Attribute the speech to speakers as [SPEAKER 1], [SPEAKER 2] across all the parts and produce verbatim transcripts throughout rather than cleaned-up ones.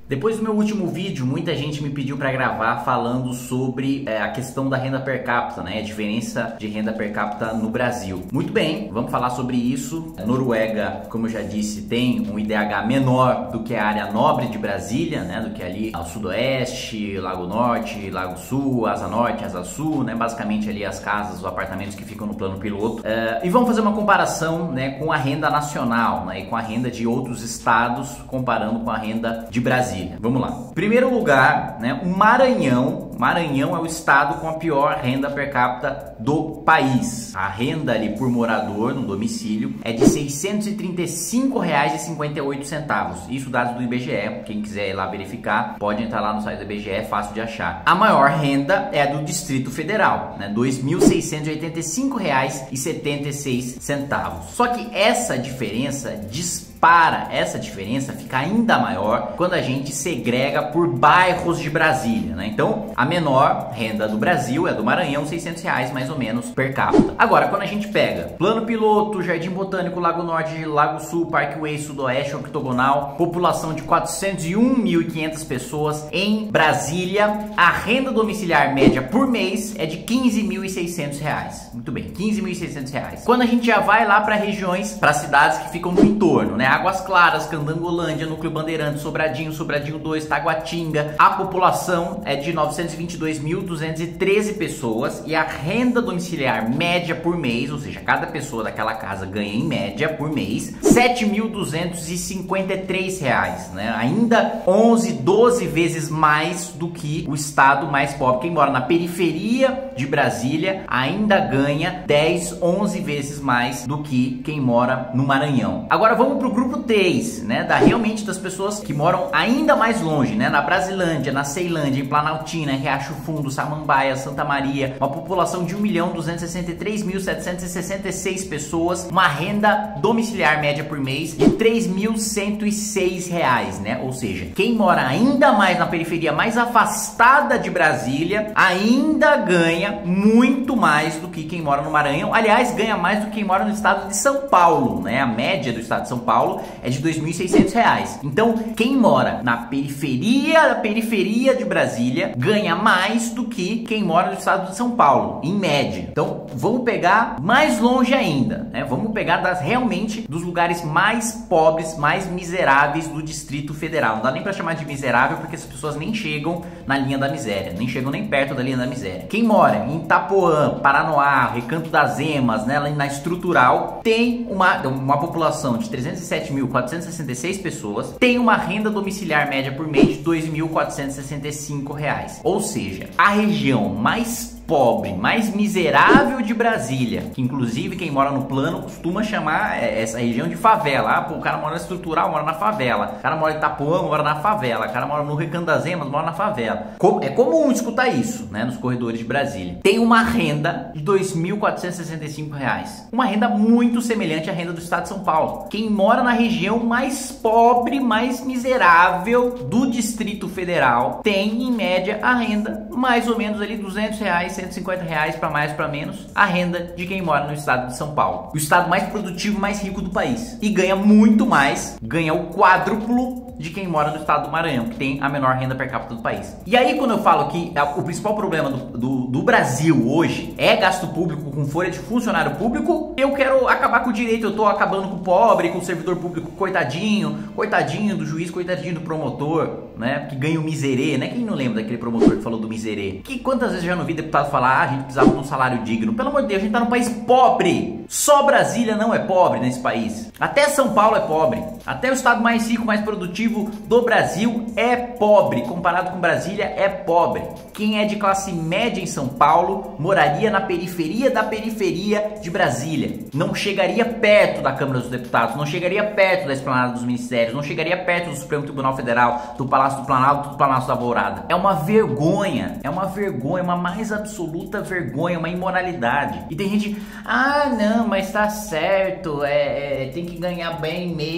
[SPEAKER 1] Depois do meu último vídeo, muita gente me pediu para gravar falando sobre é, a questão da renda per capita, né? A diferença de renda per capita no Brasil. Muito bem, vamos falar sobre isso. A Noruega, como eu já disse, tem um I D H menor do que a área nobre de Brasília, né? Do que ali ao sudoeste, Lago Norte, Lago Sul, Asa Norte, Asa Sul, né? Basicamente ali as casas, os apartamentos que ficam no plano piloto. É, e vamos fazer uma comparação, né, com a renda nacional, né? E com a renda de outros estados, comparando com a renda de Brasília. Vamos lá. Primeiro lugar, né, o Maranhão. Maranhão é o estado com a pior renda per capita do país. A renda ali por morador no domicílio é de seiscentos e trinta e cinco reais e cinquenta e oito centavos. Isso dados do I B G E. Quem quiser ir lá verificar, pode entrar lá no site do I B G E, é fácil de achar. A maior renda é a do Distrito Federal, né, dois mil seiscentos e oitenta e cinco reais e setenta e seis centavos. Só que essa diferença dispara. Para essa diferença fica ainda maior quando a gente segrega por bairros de Brasília, né? Então, a menor renda do Brasil é do Maranhão, seiscentos reais mais ou menos per capita. Agora, quando a gente pega Plano Piloto, Jardim Botânico, Lago Norte, Lago Sul, Parkway, Sudoeste, Octogonal, população de quatrocentos e um mil e quinhentas pessoas em Brasília, a renda domiciliar média por mês é de quinze mil e seiscentos reais. Muito bem, quinze mil e seiscentos reais. Quando a gente já vai lá para regiões, para cidades que ficam no entorno, né? Águas Claras, Candangolândia, Núcleo Bandeirantes, Sobradinho, Sobradinho dois, Taguatinga. A população é de novecentos e vinte e dois mil duzentas e treze pessoas e a renda domiciliar média por mês, ou seja, cada pessoa daquela casa ganha em média por mês sete mil duzentos e cinquenta e três reais, né? Ainda onze, doze vezes mais do que o estado mais pobre. Quem mora na periferia de Brasília ainda ganha dez, onze vezes mais do que quem mora no Maranhão. Agora vamos pro grupo três, né, da realmente das pessoas que moram ainda mais longe, né, na Brasilândia, na Ceilândia, em Planaltina, em Riacho Fundo, Samambaia, Santa Maria, uma população de um milhão duzentos e sessenta e três mil setecentos e sessenta e seis pessoas, uma renda domiciliar média por mês de três mil cento e seis reais, né, ou seja, quem mora ainda mais na periferia, mais afastada de Brasília, ainda ganha muito mais do que quem mora no Maranhão, aliás, ganha mais do que quem mora no estado de São Paulo, né, a média do estado de São Paulo é de dois mil e seiscentos reais. Então, quem mora na periferia da periferia de Brasília ganha mais do que quem mora no estado de São Paulo, em média. Então, vamos pegar mais longe ainda, né? Vamos pegar das, realmente dos lugares mais pobres, mais miseráveis do Distrito Federal. Não dá nem para chamar de miserável porque as pessoas nem chegam na linha da miséria, nem chegam nem perto da linha da miséria. Quem mora em Itapoã, Paranoá, Recanto das Emas, né, na estrutural, tem uma, uma população de trezentos e sete mil quatrocentos e sessenta e seis pessoas, tem uma renda domiciliar média por mês de dois mil quatrocentos e sessenta e cinco reais. Ou seja, a região mais pobre, mais miserável de Brasília, que inclusive quem mora no plano costuma chamar essa região de favela. Ah, pô, o cara mora na estrutural, mora na favela. O cara mora em Itapuã, mora na favela. O cara mora no Recanto das Emas, mora na favela. É comum escutar isso, né, nos corredores de Brasília. Tem uma renda de dois mil quatrocentos e sessenta e cinco reais. Uma renda muito semelhante à renda do estado de São Paulo. Quem mora na região mais pobre, mais miserável do Distrito Federal tem, em média, a renda mais ou menos ali duzentos reais, cento e cinquenta reais para mais para menos a renda de quem mora no estado de São Paulo, o estado mais produtivo, mais rico do país, e ganha muito mais, ganha o quádruplo de quem mora no estado do Maranhão, que tem a menor renda per capita do país. E aí quando eu falo que o principal problema do, do, do Brasil hoje é gasto público com folha de funcionário público, eu quero acabar com o direito, eu tô acabando com o pobre, com o servidor público, coitadinho, coitadinho do juiz, coitadinho do promotor, né, que ganha o miserê, né? Quem não lembra daquele promotor que falou do miserê? Que quantas vezes eu já não vi deputado falar, ah, a gente precisava de um salário digno. Pelo amor de Deus, a gente tá num país pobre. Só Brasília não é pobre nesse país. Até São Paulo é pobre. Até o estado mais rico, mais produtivo do Brasil é pobre. Comparado com Brasília, é pobre. Quem é de classe média em São Paulo moraria na periferia da periferia de Brasília. Não chegaria perto da Câmara dos Deputados, não chegaria perto da Esplanada dos Ministérios, não chegaria perto do Supremo Tribunal Federal, do Palácio do Planalto, do Palácio da Alvorada. É uma vergonha, é uma vergonha, uma mais absoluta vergonha, uma imoralidade. E tem gente, ah não, mas tá certo, é, é, tem que ganhar bem mesmo,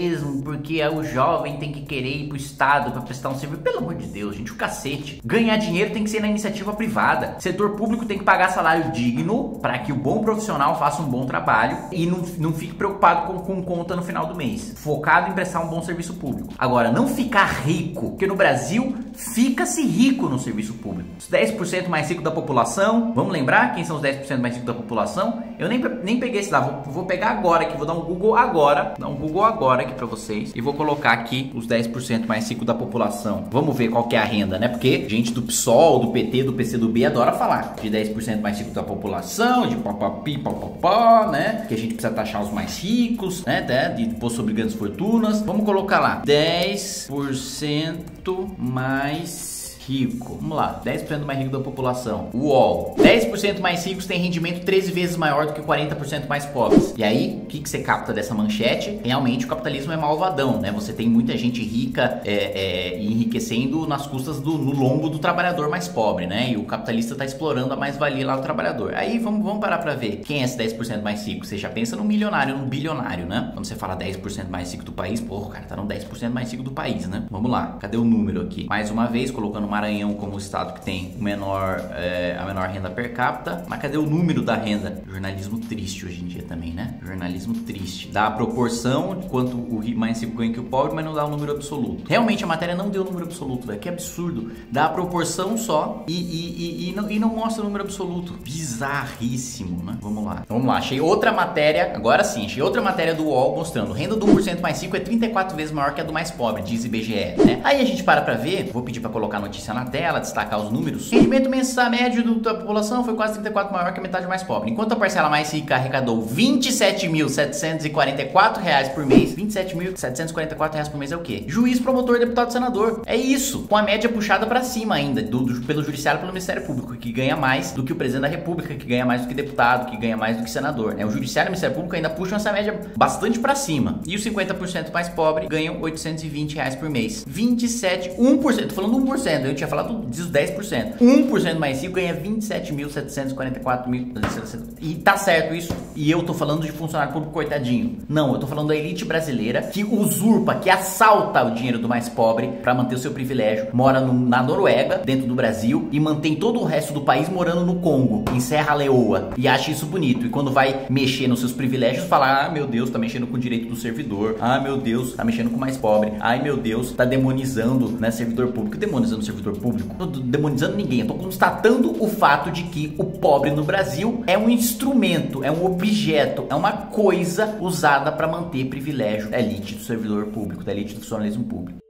[SPEAKER 1] porque o jovem tem que querer ir pro Estado para prestar um serviço. Pelo amor de Deus, gente, o cacete. Ganhar dinheiro tem que ser na iniciativa privada. Setor público tem que pagar salário digno para que o bom profissional faça um bom trabalho e não, não fique preocupado com, com conta no final do mês. Focado em prestar um bom serviço público. Agora, não ficar rico, porque no Brasil fica-se rico no serviço público. Os dez por cento mais ricos da população, vamos lembrar quem são os dez por cento mais ricos da população? Eu nem, nem peguei esse lá, vou, vou pegar agora aqui, vou dar um Google agora, dar um Google agora aqui pra vocês e vou colocar aqui os dez por cento mais ricos da população. Vamos ver qual que é a renda, né? Porque gente do P SOL, do P T, do P C do B adora falar de dez por cento mais ricos da população, de papapi, papapá, né? Que a gente precisa taxar os mais ricos, né? De imposto sobre grandes fortunas. Vamos colocar lá, dez por cento mais rico. Vamos lá, dez por cento mais rico da população. U O L. dez por cento mais ricos tem rendimento treze vezes maior do que quarenta por cento mais pobres. E aí, o que, que você capta dessa manchete? Realmente o capitalismo é malvadão, né? Você tem muita gente rica é, é, enriquecendo nas custas do no lombo do trabalhador mais pobre, né? E o capitalista está explorando a mais-valia lá do trabalhador. Aí vamos, vamos parar pra ver quem é esse dez por cento mais rico. Você já pensa no milionário, no bilionário, né? Quando você fala dez por cento mais rico do país, porra, o cara tá no dez por cento mais rico do país, né? Vamos lá, cadê o número aqui? Mais uma vez, colocando Maranhão como o estado que tem o menor, é, a menor renda per capita. Mas cadê o número da renda? Jornalismo triste hoje em dia também, né? Jornalismo triste. Dá a proporção de quanto o mais rico ganha que o pobre, mas não dá o número absoluto. Realmente a matéria não deu o número absoluto, velho. Que absurdo. Dá a proporção só e, e, e, e, não, e não mostra o número absoluto. Bizarríssimo, né? Vamos lá. Vamos lá. Achei outra matéria, agora sim, achei outra matéria do U O L mostrando renda do um por cento mais rico é trinta e quatro vezes maior que a do mais pobre, diz I B G E, né? Aí a gente para pra ver, vou pedir pra colocar a notícia na tela, destacar os números. O rendimento mensal médio do, da população foi quase trinta e quatro maior que a metade mais pobre. Enquanto a parcela mais rica arrecadou vinte e sete mil setecentos e quarenta e quatro reais por mês. vinte e sete mil setecentos e quarenta e quatro reais por mês é o quê? Juiz, promotor, deputado, senador. É isso. Com a média puxada pra cima ainda, do, do, pelo judiciário e pelo Ministério Público, que ganha mais do que o presidente da República, que ganha mais do que deputado, que ganha mais do que senador, né? O judiciário e o Ministério Público ainda puxam essa média bastante pra cima. E os cinquenta por cento mais pobres ganham oitocentos e vinte reais por mês. vinte e sete, um por cento. Tô falando um por cento, eu tinha falado dos dez por cento. um por cento mais rico ganha vinte e sete mil setecentos e quarenta e quatro mil. E tá certo isso? E eu tô falando de funcionário público coitadinho. Não, eu tô falando da elite brasileira que usurpa, que assalta o dinheiro do mais pobre pra manter o seu privilégio. Mora no, na Noruega, dentro do Brasil, e mantém todo o resto do país morando no Congo, em Serra Leoa. E acha isso bonito. E quando vai mexer nos seus privilégios, fala: ah, meu Deus, tá mexendo com o direito do servidor. Ah, meu Deus, tá mexendo com o mais pobre. Ai, meu Deus, tá demonizando, né, servidor público. Demonizando o servidor público? Tô demonizando ninguém. Eu tô constatando o fato de que o pobre no Brasil é um instrumento, é um objeto, é uma coisa usada para manter privilégio da elite do servidor público, da elite do funcionalismo público.